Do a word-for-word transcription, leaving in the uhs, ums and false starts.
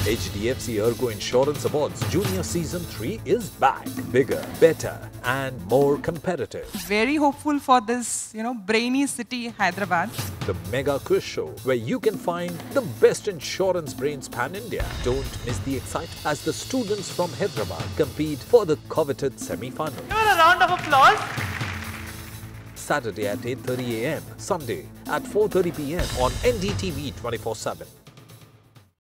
H D F C ERGO Insurance Awards Junior Season three is back. Bigger, better and more competitive. Very hopeful for this, you know, brainy city, Hyderabad. The mega quiz show where you can find the best insurance brains pan-India. Don't miss the excitement as the students from Hyderabad compete for the coveted semi-final. Give it a round of applause. Saturday at eight thirty a m, Sunday at four thirty p m on N D T V twenty-four seven.